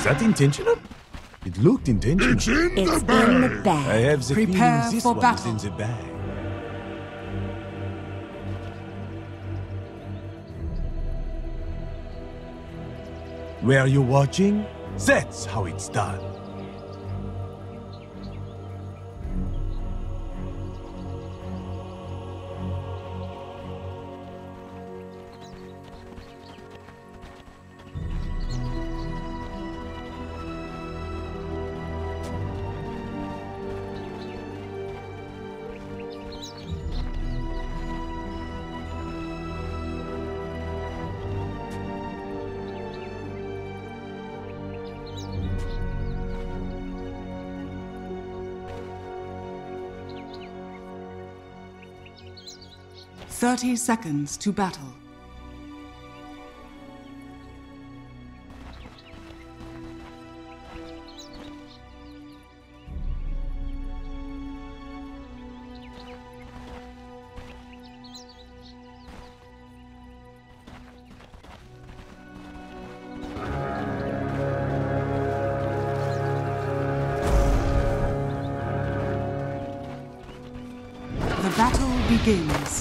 that intentional? It looked intentional. It's in It's the bag. in the bag. I have the Prepare feeling this for one battle. is in the bag. Were you watching? That's how it's done. Thirty seconds to battle. The battle begins.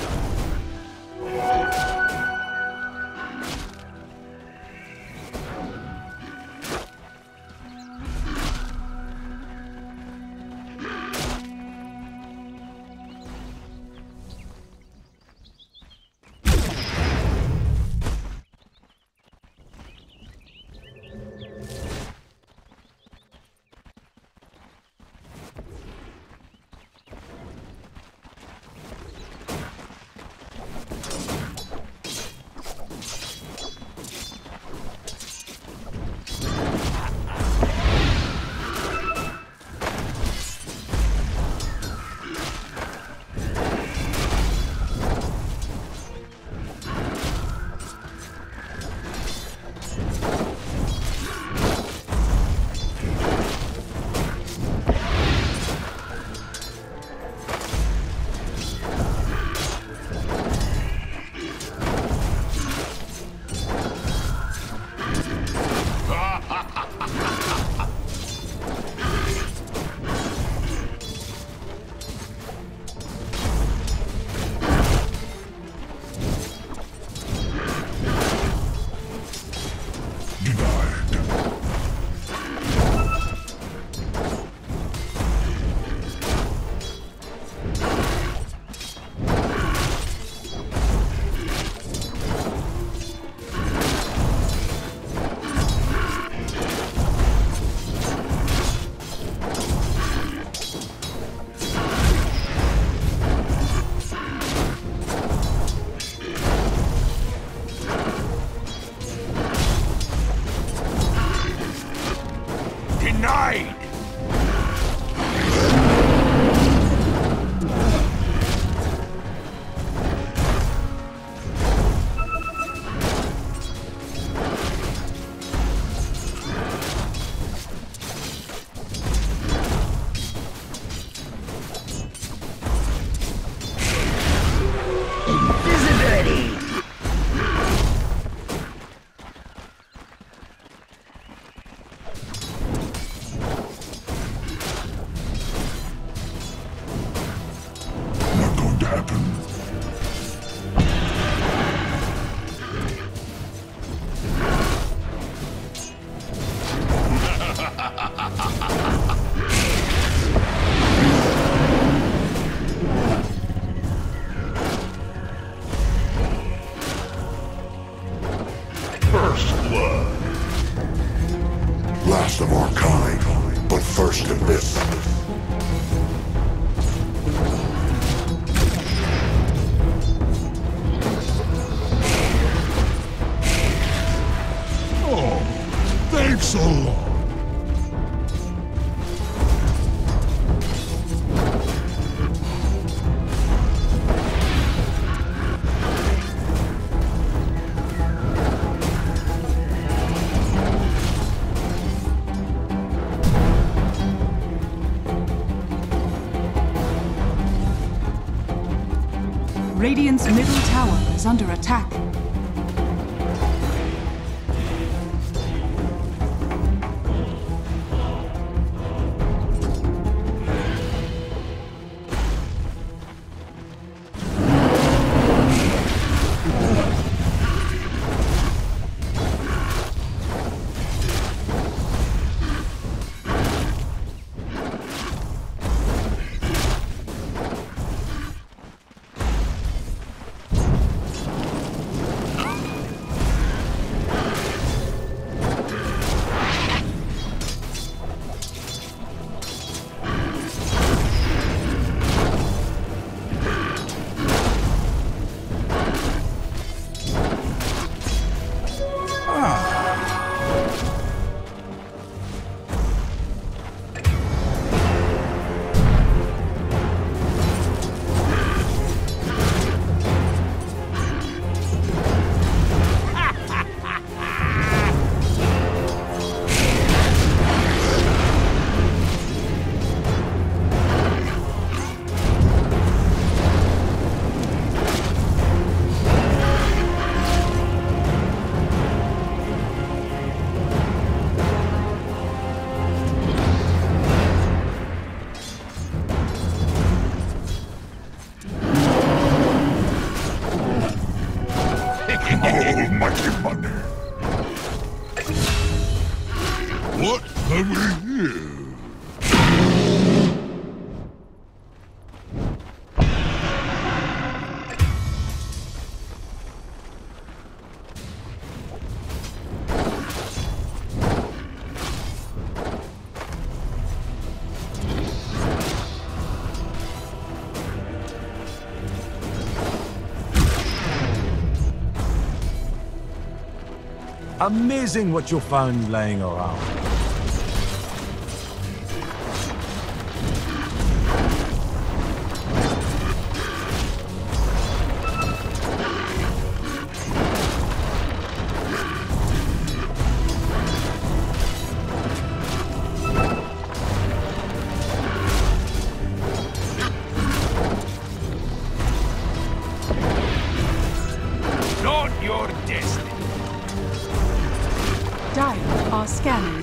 Denied! Invisibility! Not going to happen. First blood. Last of our kind, but first in this. Oh, thanks a lot. Radiant's middle tower is under attack. shall we hear? Amazing what you found laying around. Not your destiny. Dire are scanning.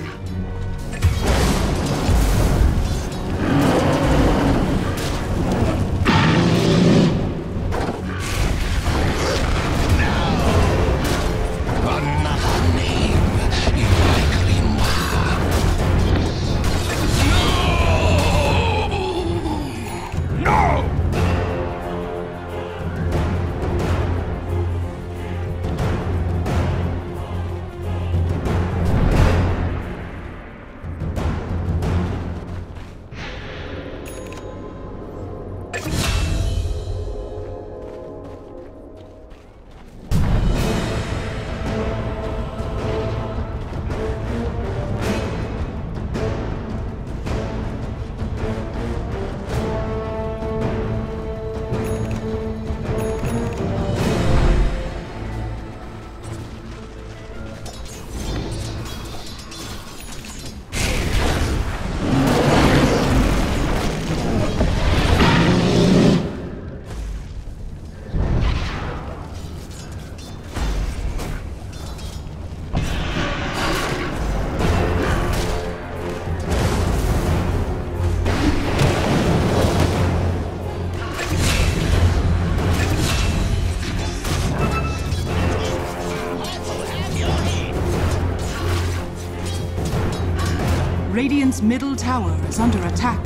Radiant's middle tower is under attack.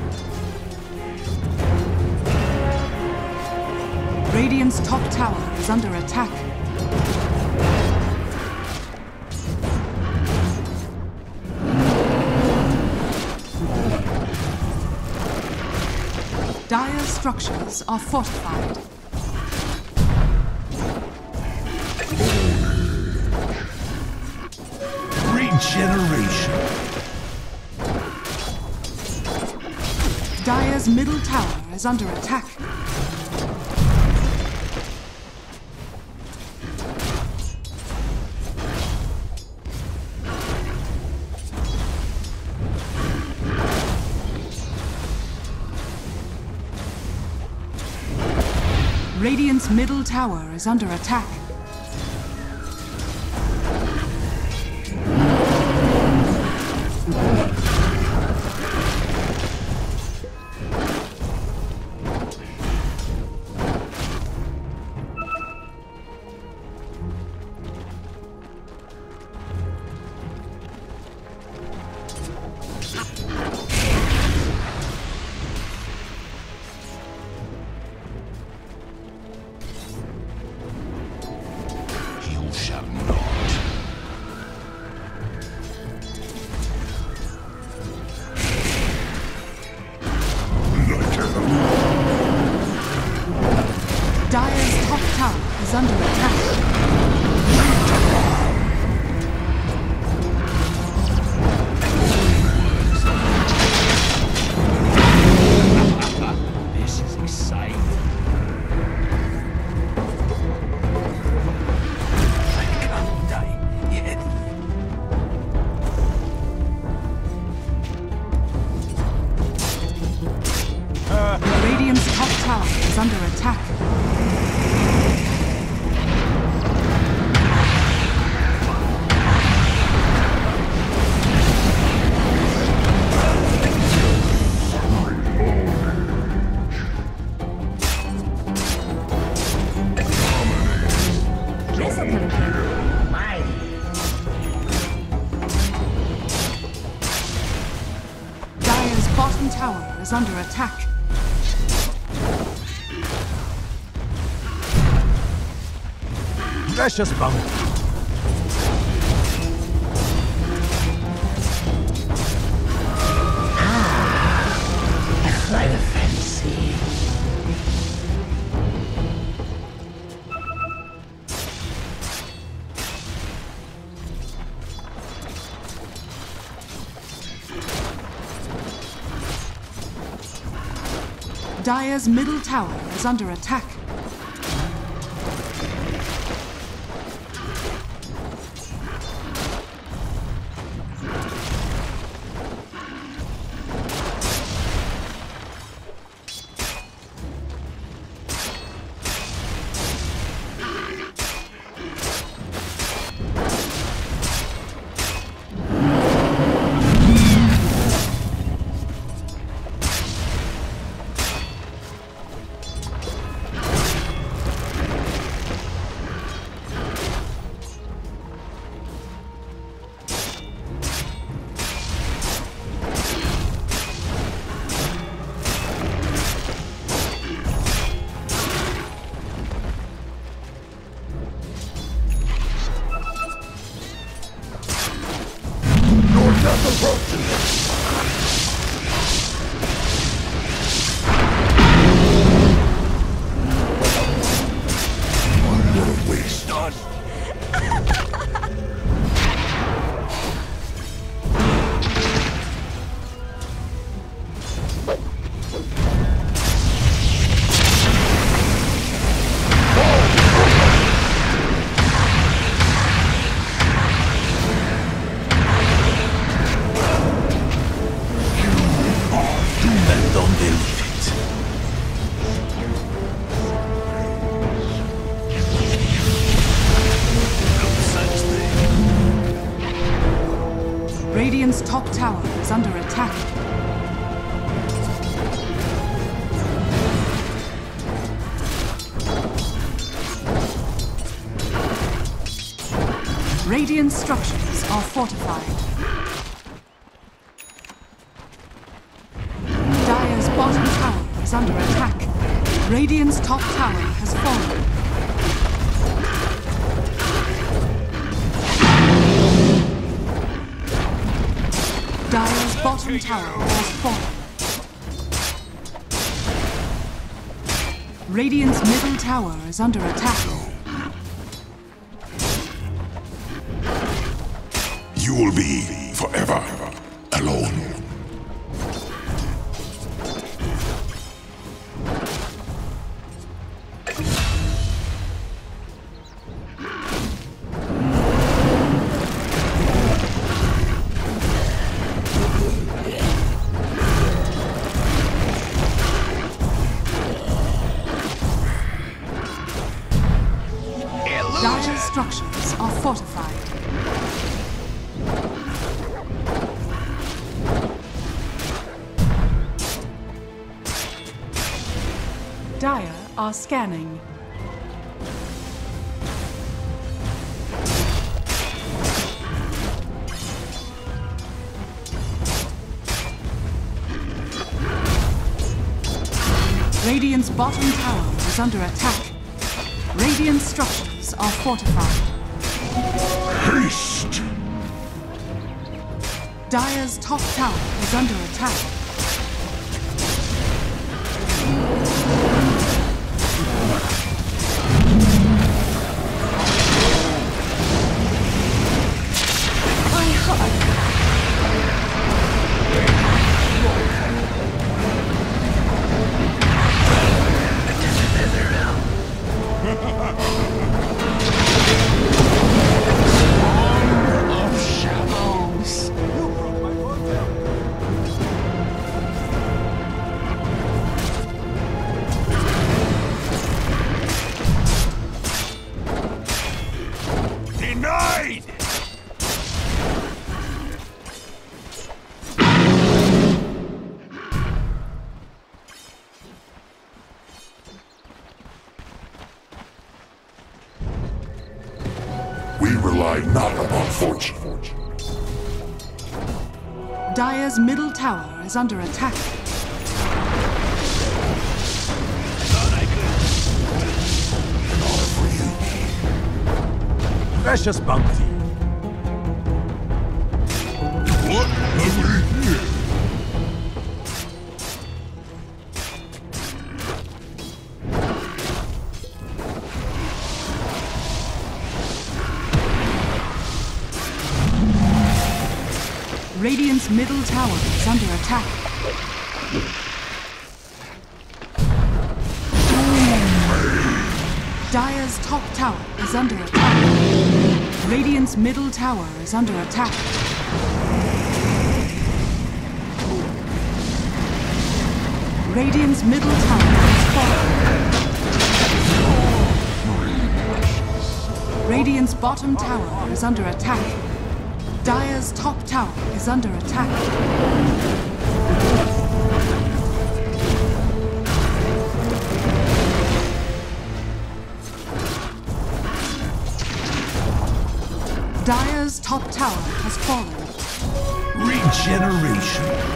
Radiant's top tower is under attack. Dire structures are fortified. Regeneration. Dire's middle tower is under attack. Radiant's middle tower is under attack. Shall not. Dire's top tower is under attack. This is exciting. Radiant's top tower is under attack. bottom tower is under attack. Precious bounty. By the fancy. Dire's middle tower is under attack. Radiant's top tower is under attack. Radiant structures are fortified. Dire's bottom tower is under attack. Radiant's top tower has fallen. Dire's bottom tower has fallen. Radiant's middle tower is under attack. You will be forever alone. Dire's structures are fortified. Dire are scanning. Radiant's bottom tower is under attack. Radiant structures are fortified. Haste! Dire's top tower is under attack. Denied! We rely not upon fortune. Dire's middle tower is under attack. Precious bounty. What have we here? Radiant's middle tower is under attack. Dire's top tower is under attack. Radiant's middle tower is under attack. Radiant's middle tower is falling. Radiant's bottom tower is under attack. Dire's top tower is under attack. Dire's top tower has fallen. Regeneration.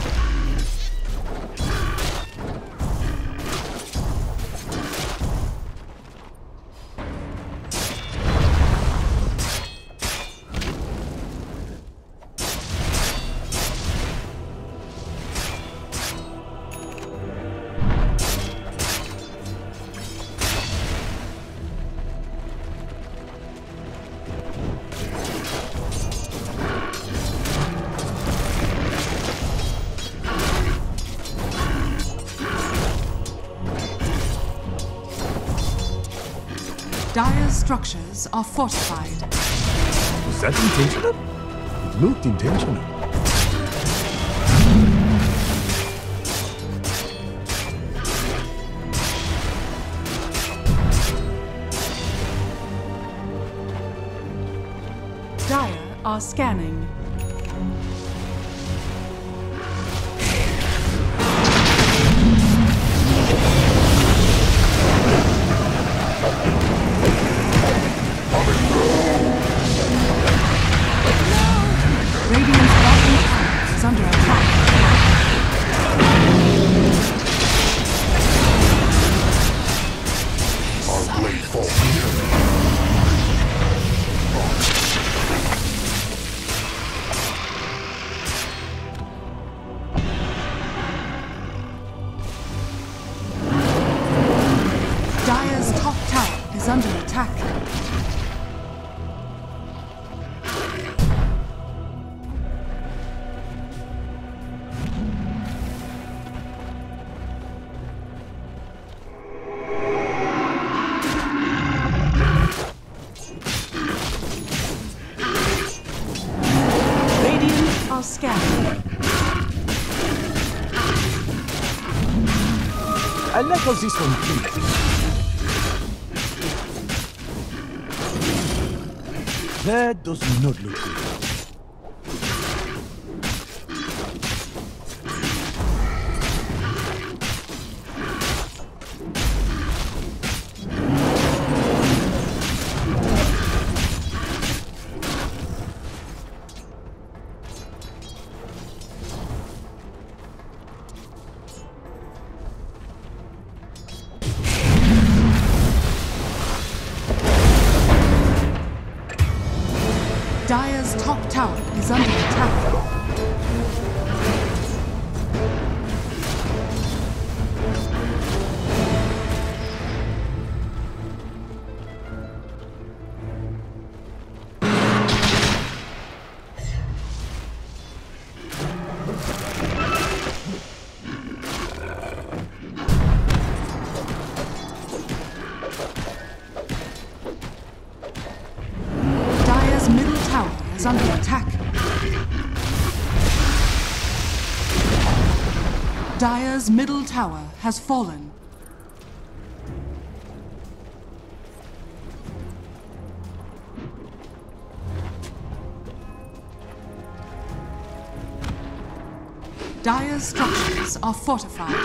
Dire's structures are fortified. Was that intentional? It looked intentional. Dire are scanning. Radiant's bottom tower is under attack. Our blade falls. Dire's top tower is under attack. Radiant are scanning. I like how this one feels. That does not look good. Dire's top tower is under attack. Dire's middle tower is under attack. Dire's middle tower has fallen. Dire's structures are fortified.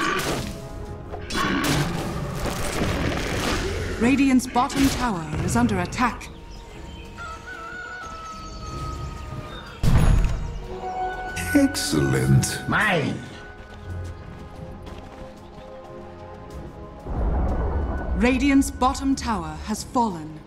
Radiant's bottom tower is under attack. Excellent. Mine. Radiant's bottom tower has fallen.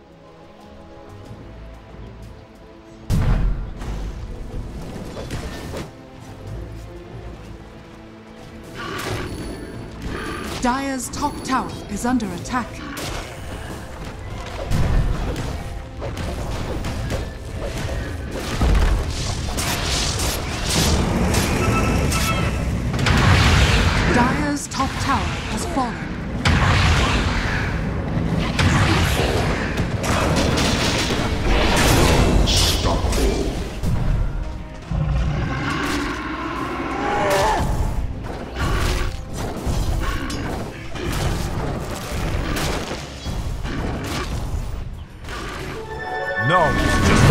Dire's top tower is under attack. Dire's top tower has fallen. No, just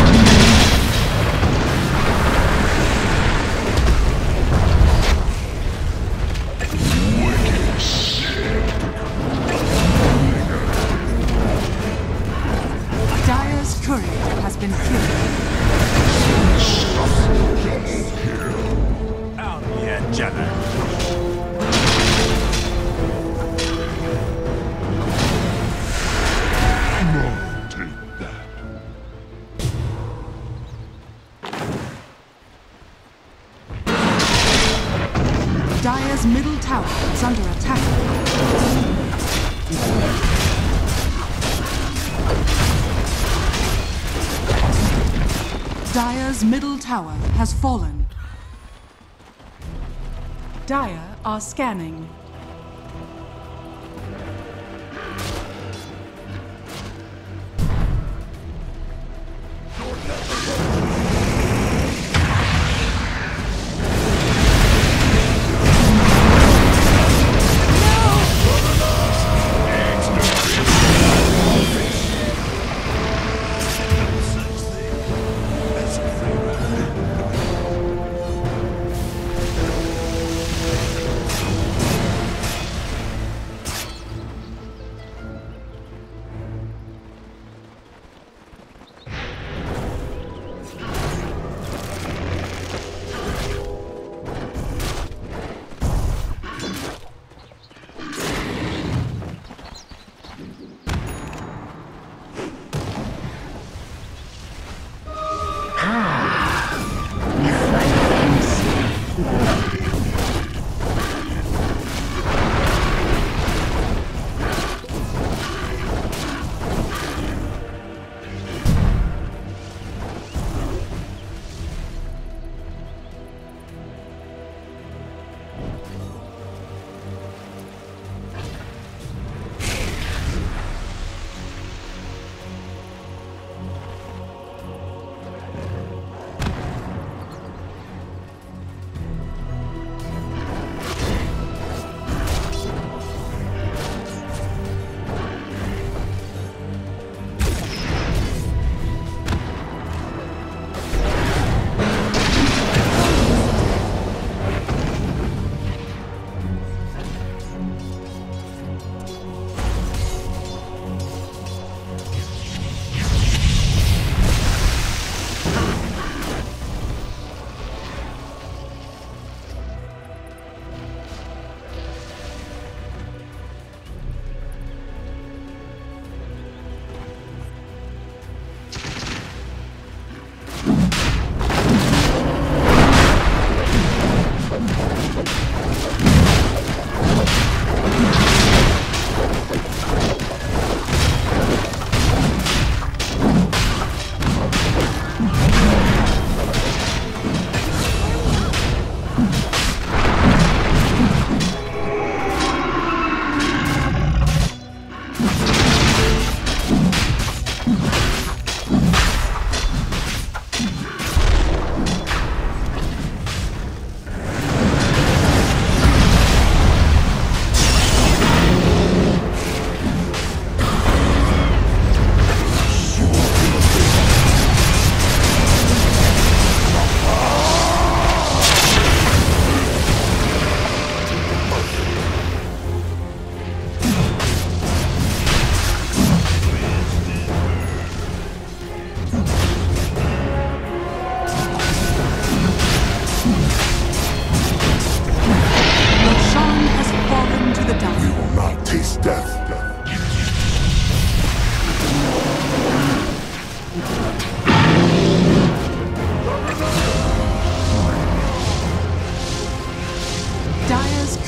Dire's courier has been killed. out here, Jenna. Take that. Dire's middle tower is under attack. Dire's middle tower has fallen. Dire are scanning.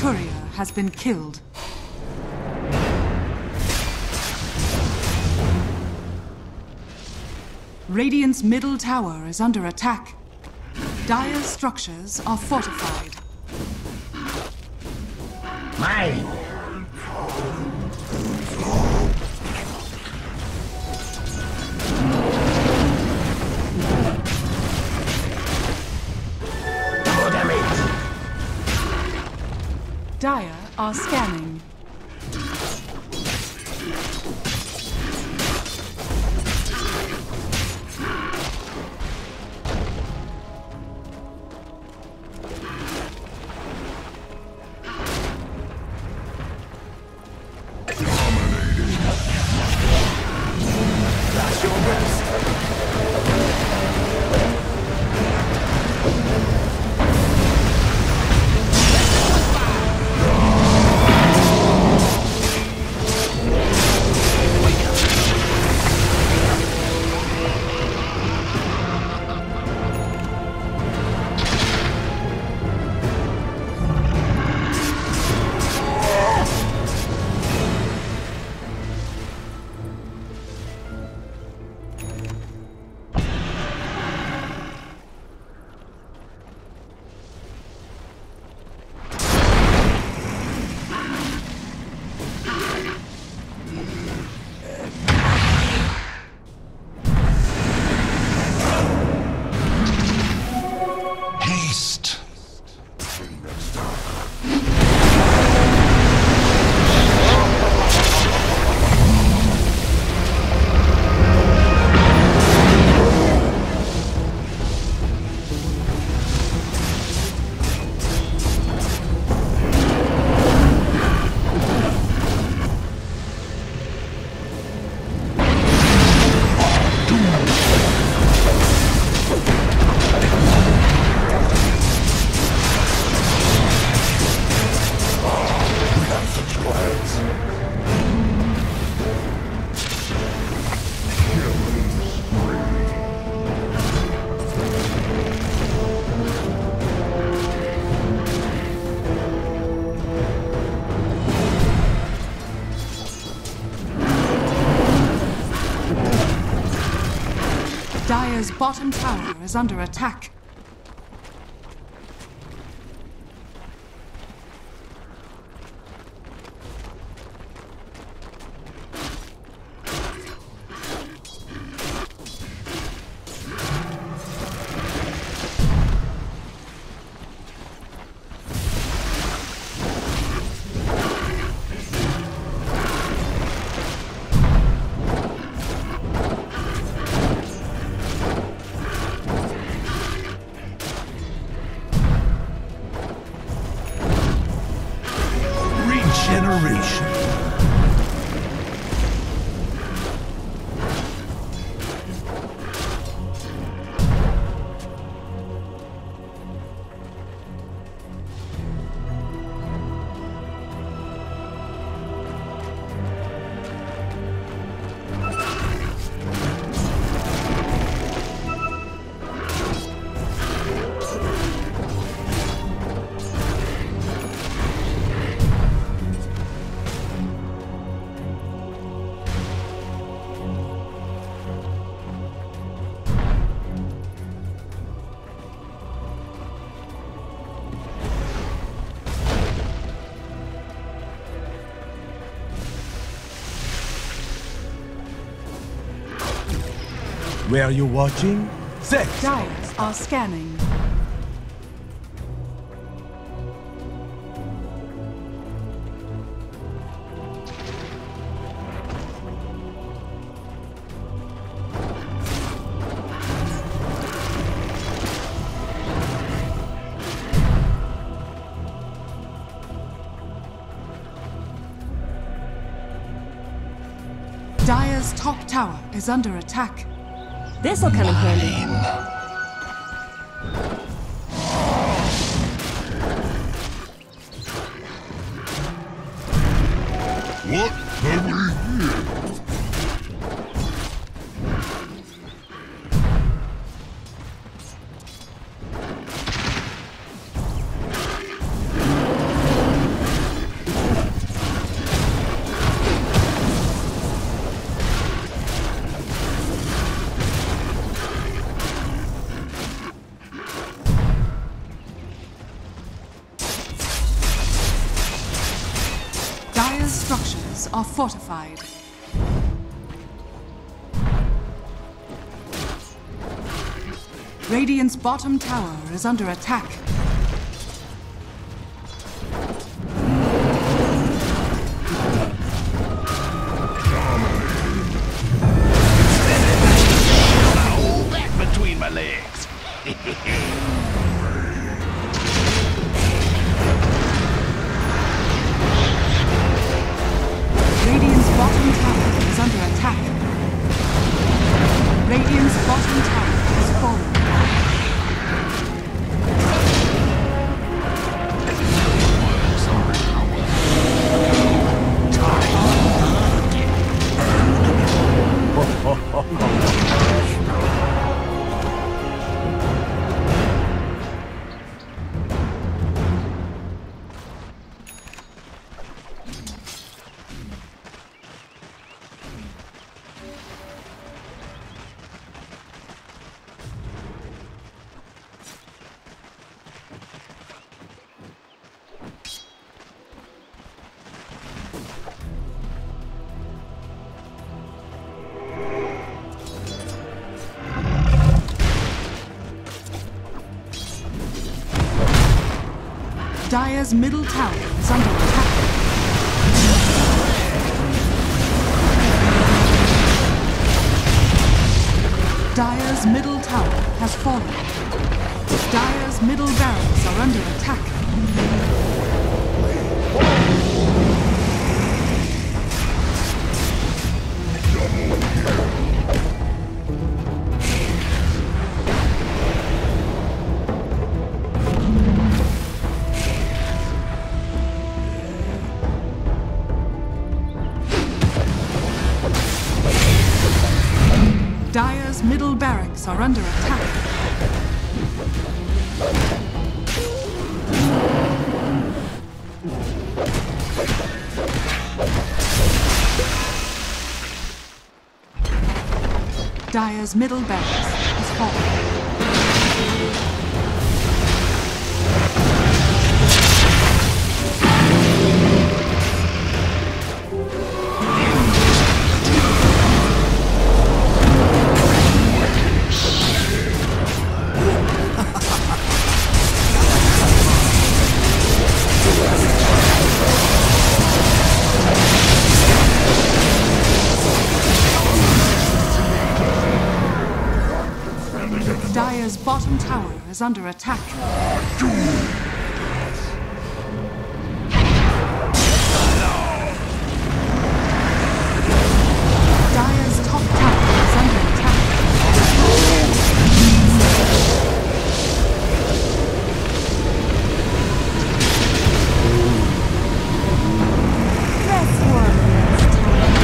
courier has been killed. Radiant's middle tower is under attack. Dire's structures are fortified. Mine! Double damage! Dire are scanning. Dire's bottom tower is under attack. Generation. Where are you watching? Set! Dire's are scanning. Dire's top tower is under attack. This'll come in handy. What have we here? structures are fortified. Radiant's bottom tower is under attack. Hold that between my legs. Radiant's bottom tower is under attack. Radiant's bottom tower has fallen. Dire's middle tower is under attack. Dire's middle tower has fallen. Dire's middle barracks are under attack. Dire's middle barracks are under attack. Dire's middle barracks has fallen. Dire's bottom tower is under attack. Dire's top tower is under attack. Press 1 next time.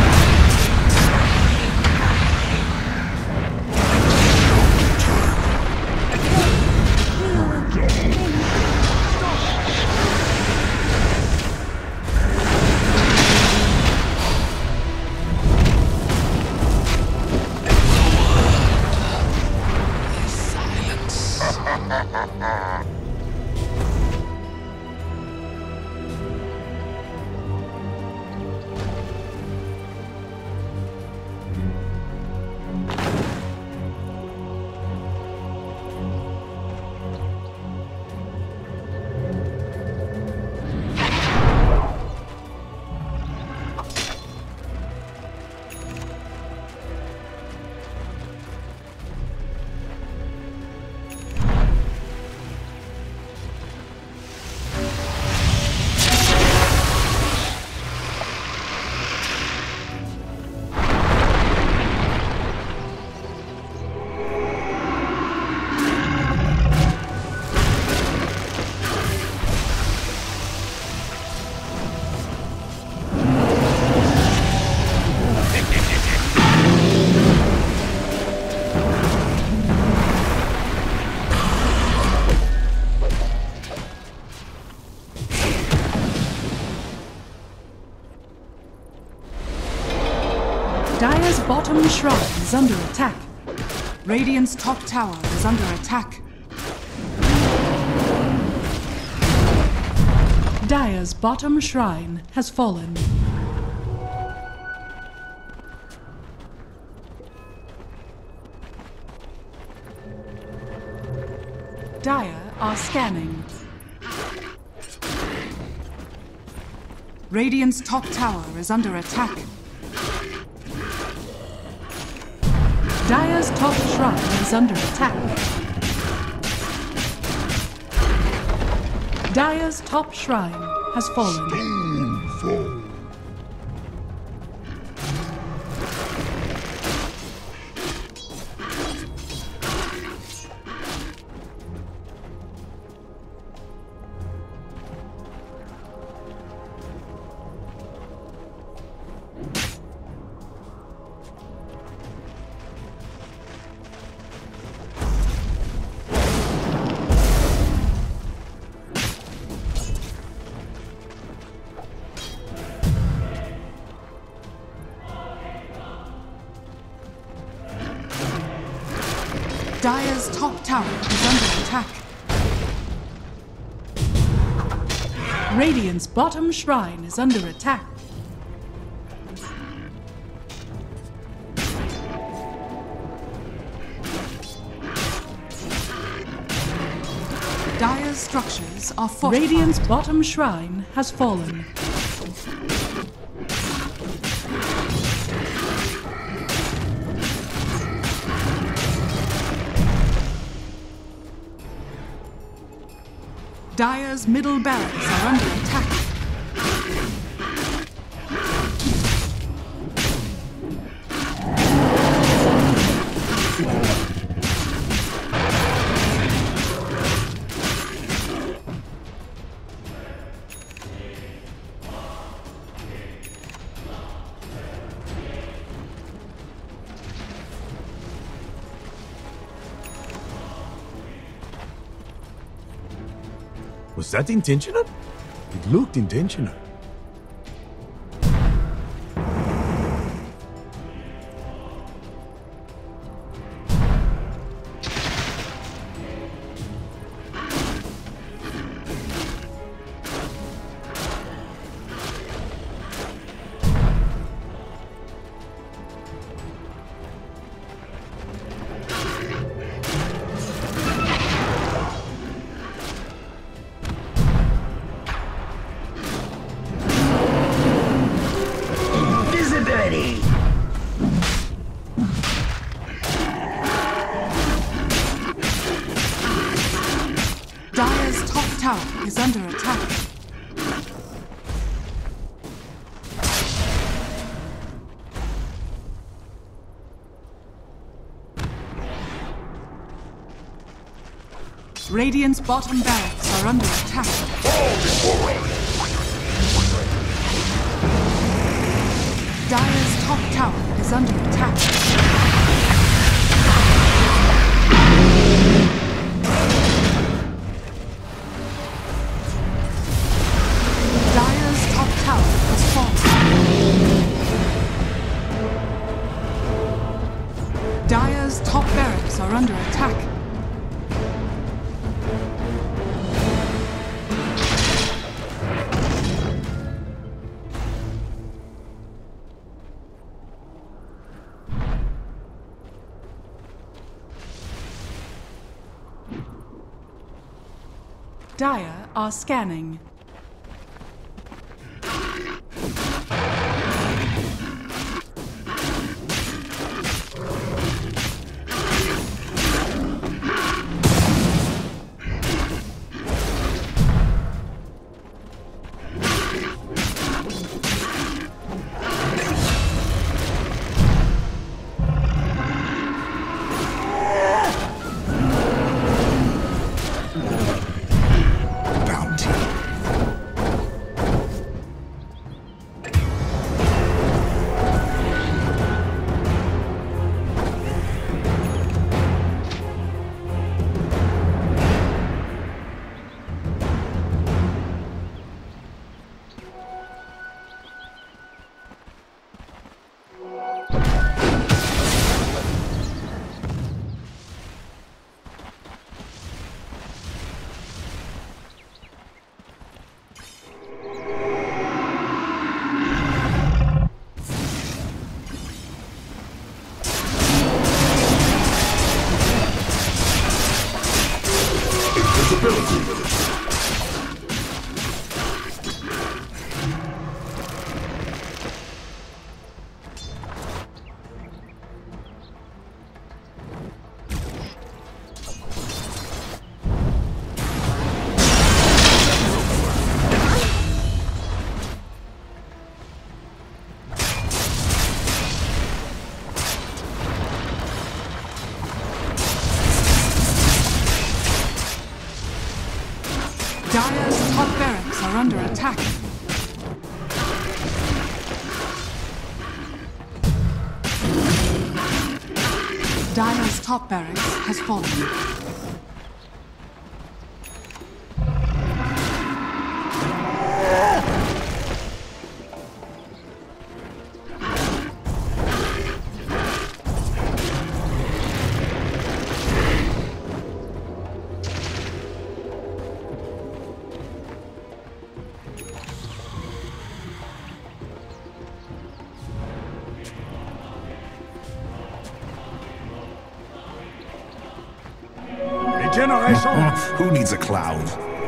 Dire's bottom shrine is under attack. Radiant's top tower is under attack. Dire's bottom shrine has fallen. are scanning. Radiant's top tower is under attack. Dire's top shrine is under attack. Dire's top shrine has fallen. Doomfall. Dire's top tower is under attack. Radiant's bottom shrine is under attack. Dire's structures are fortified. Radiant's bottom shrine has fallen. Dire's middle barracks are under attack. Was that intentional? It looked intentional. Dire's top tower is under attack. Radiant's bottom barracks are under attack. Dire's top tower is under attack. Dire's top tower has fallen. Dire's top barracks are under attack. Dire are scanning. under attack. Dire's top barracks has fallen. Regeneration! Who needs a cloud?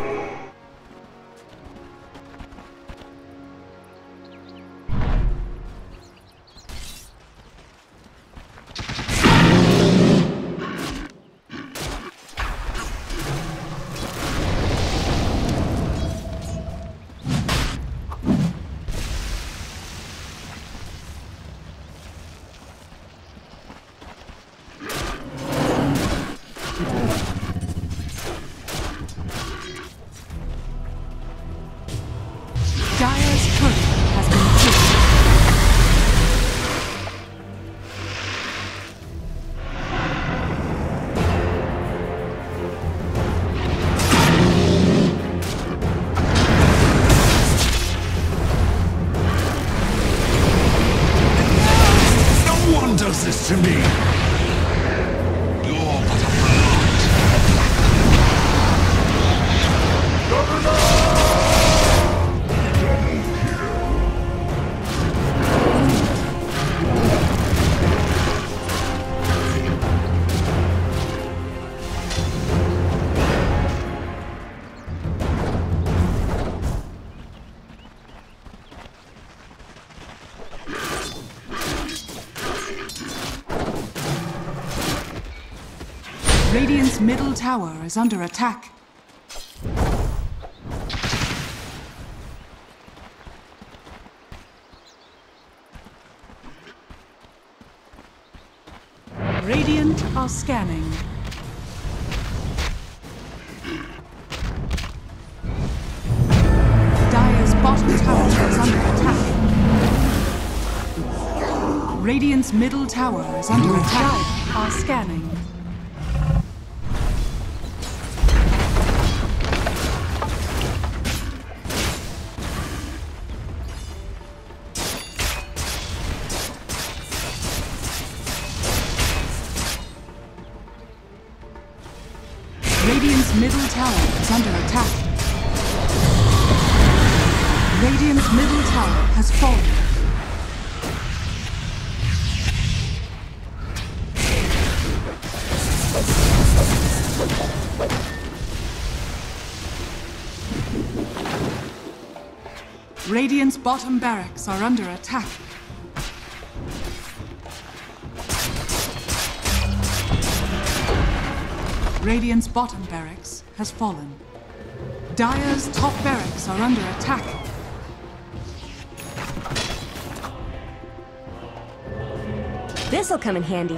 Dire's turret has been killed. No one does this to me! You're but a Radiant's middle tower is under attack. Radiant are scanning. Dire's bottom tower is under attack. Radiant's middle tower is under attack. Dire are scanning. Radiant's middle tower is under attack. Radiant's middle tower has fallen. Radiant's bottom barracks are under attack. Radiant's bottom barracks has fallen. Dire's top barracks are under attack. This'll come in handy.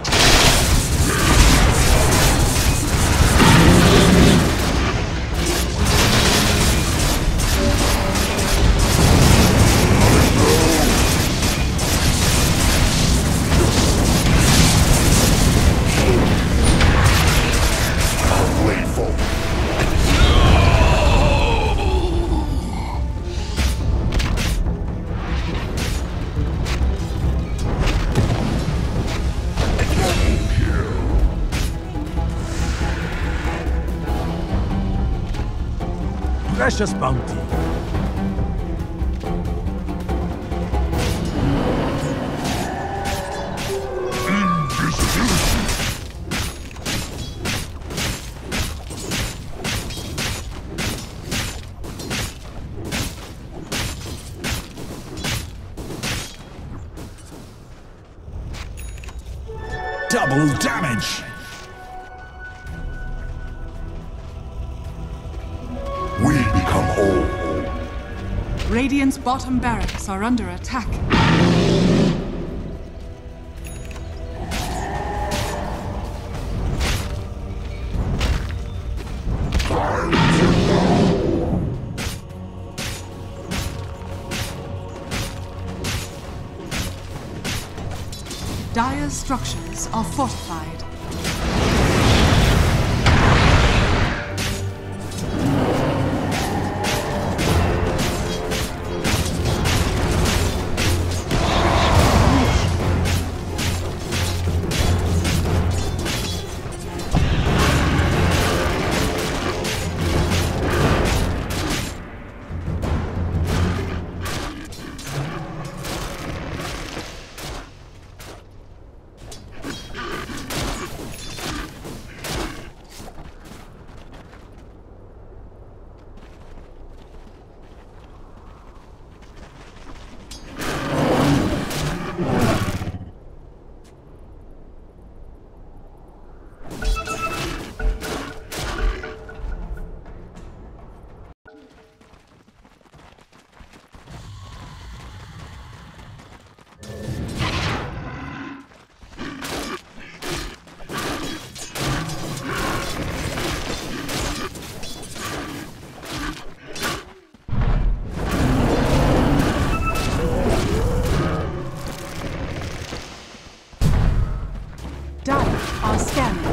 Precious bounty. Double damage! We become whole. Radiant's bottom barracks are under attack. Dire's structures are fortified. Dire are scanning.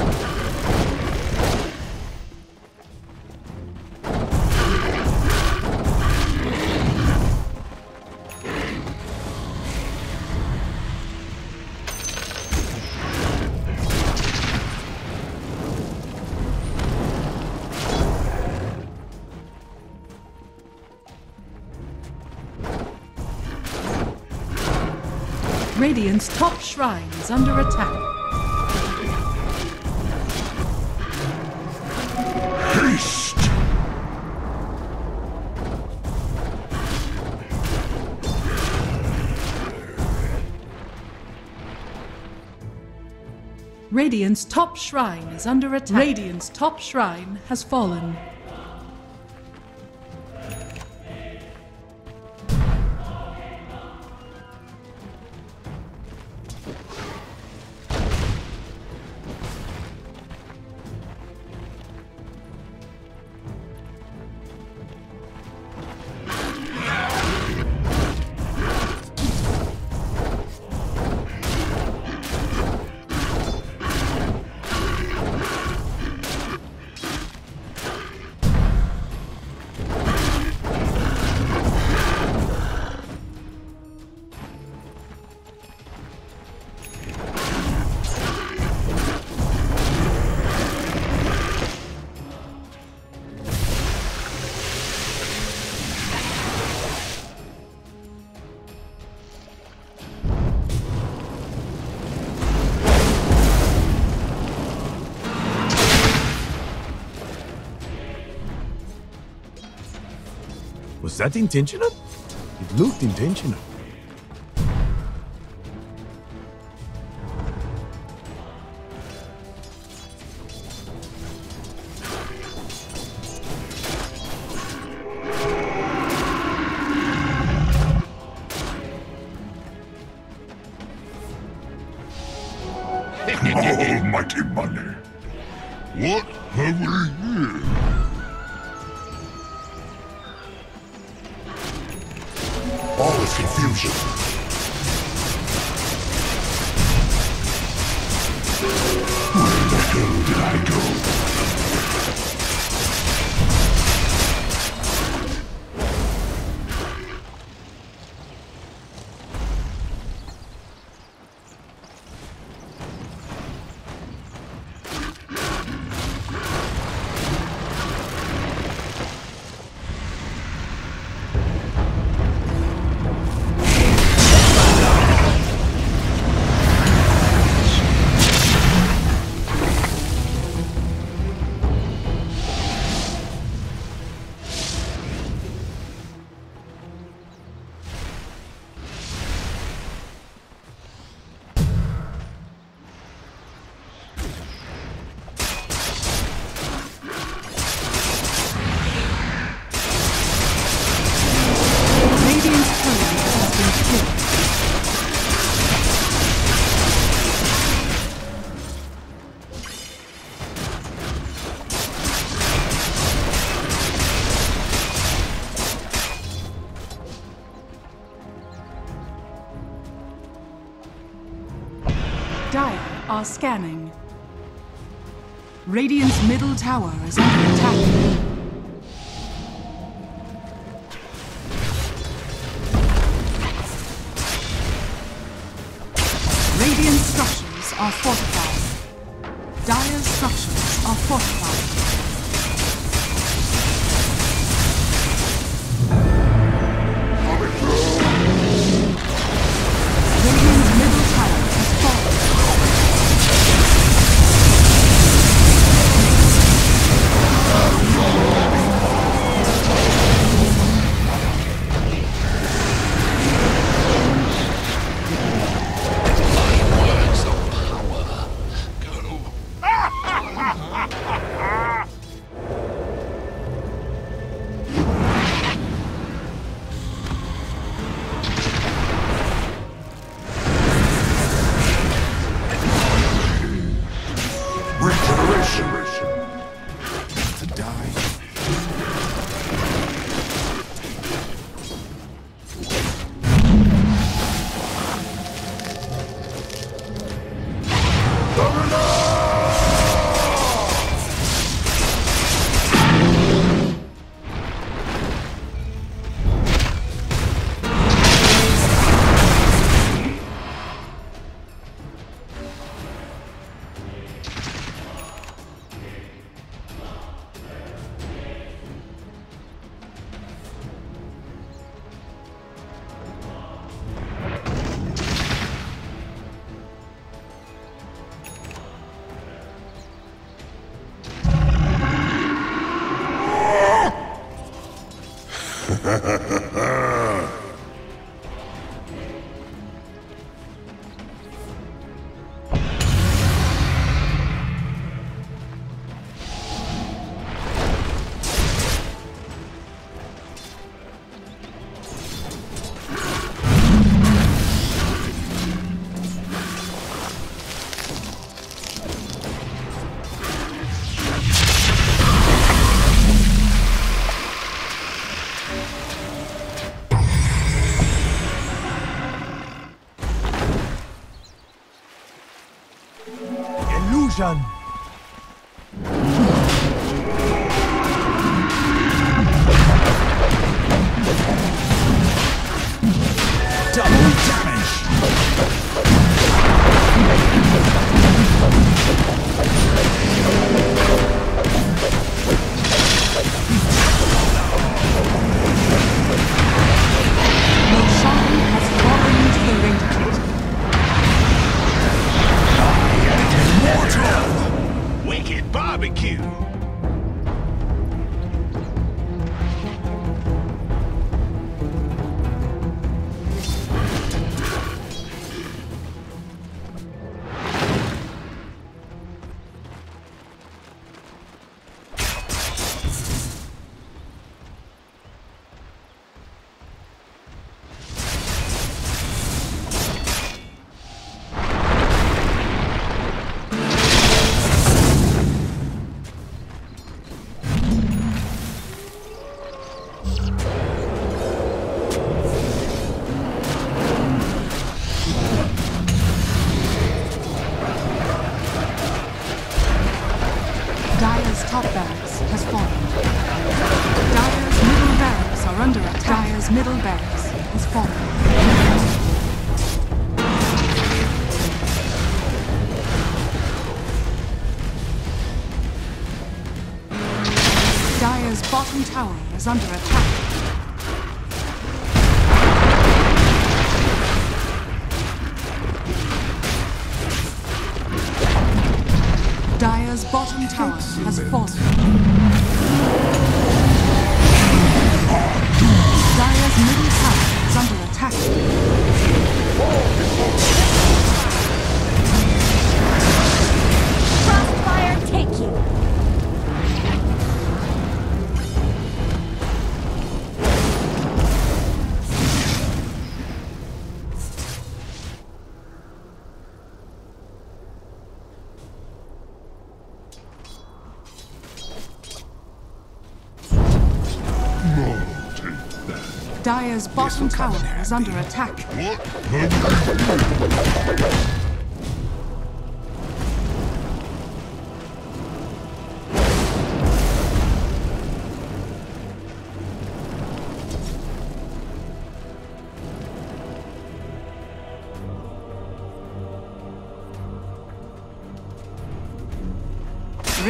Radiant's top shrine is under attack. Haste! Radiant's top shrine is under attack. Radiant's top shrine has fallen. Was that intentional? It looked intentional. Almighty money. What have we here? All is confusion. Where the hell did I go? Dire are scanning. Radiant's middle tower is under attack. Radiant structures are fortified. Dire's structures are fortified. Radiant's middle tower has fallen. Illusion! Double damage! Roshan has fallen to the Radiant. Mortal! Wicked barbecue! Dire's top barracks has fallen. Dire's middle barracks are under attack. Dire's middle barracks has fallen. Dire's bottom tower is under attack. Dire's bottom tower has fallen. Dire's middle tower is under attack. Crossfire, take you! Dire's bottom tower is under attack.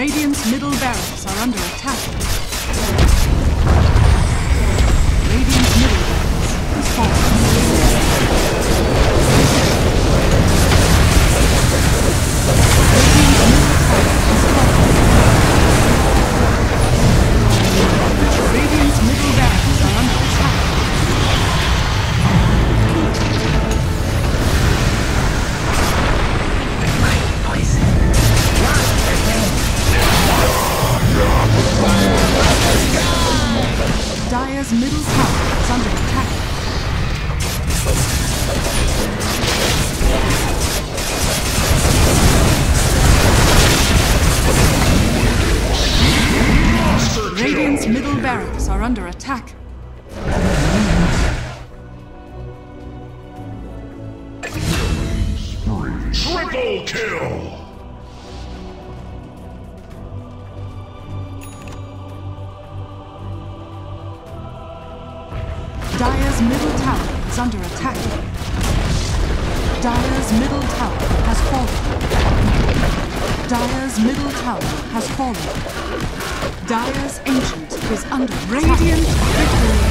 Radiant's middle barracks are under attack. Radiant's middle barracks has fallen. Radiant's middle barracks are under attack. Dire's middle tower is under attack. Radiant's middle barracks are under attack. Triple kill! Dire's middle tower is under attack. Dire's middle tower has fallen. Dire's middle tower has fallen. Dire's ancient is under attack. Radiant victory.